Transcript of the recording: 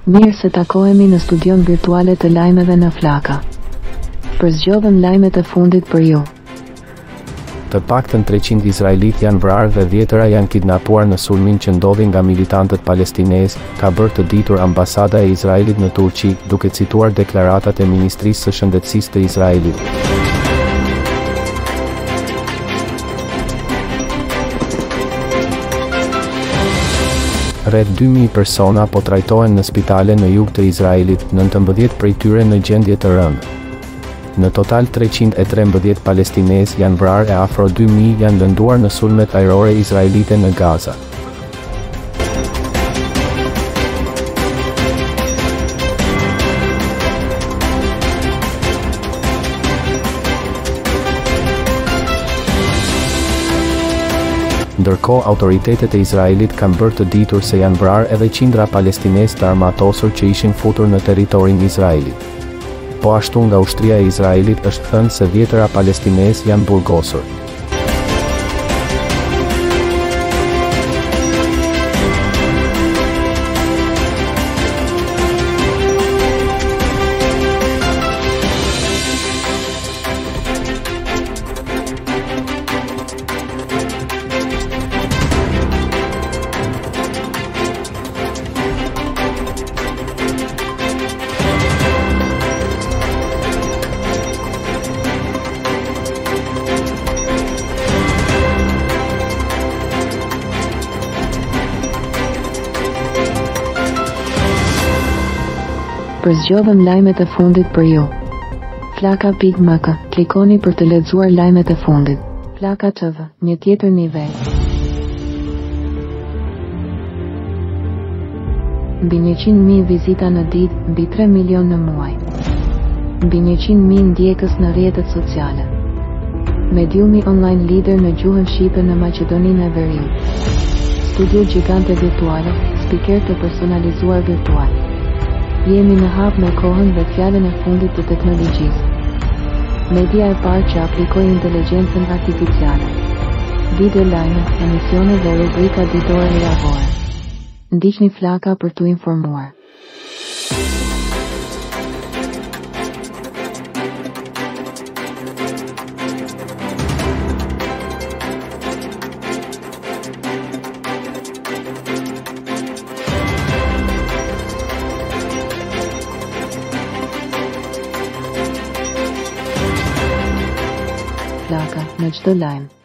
Mirë se takohemi në studion virtuale të lajmeve në Flaka. Përzgjodhëm lajmet e fundit për ju. Të paktën 300 izraelit janë vrarë dhe 10 janë kidnapuar në sulmin që ndodhi nga militantët palestinezë, ka bërë të ditur ambasada e Izraelit në Turqi, duke cituar deklaratat e Ministrisë së Shëndetësisë të Izraelit. Rreth 2000 persona po trajtohen në spitale në jug të Izraelit, 19 prej tyre në gjendje të rëndë. Në total 313 palestinezë janë vrarë e afro 2000 janë lënduar në sulmet ajrore izraelite në Gaza. Ndërkohë, autoritetet e Izraelit kanë bërë të ditur se janë vrarë edhe qindra palestinezë të armatosur që ishin futur në territorin Izraelit. Po ashtu nga ushtria e Izraelit është thënë se 10 palestinezë janë burgosur. Përzgjodhëm lajmet e fundit për ju. Flaka.mk, klikoni për të lexuar lajmet e fundit. Flaka TV, një tjetër nivel. Mbi 100.000 vizita në ditë, mbi 3 milion në muaj. Mbi 100.000 ndjekës në rrjetet sociale. Mediumi online lider në gjuhën shqipe në Maqedoninë e Veriut. Studio gjigante virtuale, spiker të personalizuar virtual. Jemi në hap me kohën dhe fjalën e fundit të teknologjisë. Media e parë që aplikoi inteligjencën artificiale. Video lajme, emisione dhe rubrika ditore e javore. Ndiqni Flaka për t'u informuar. Flaka, në çdo lajm.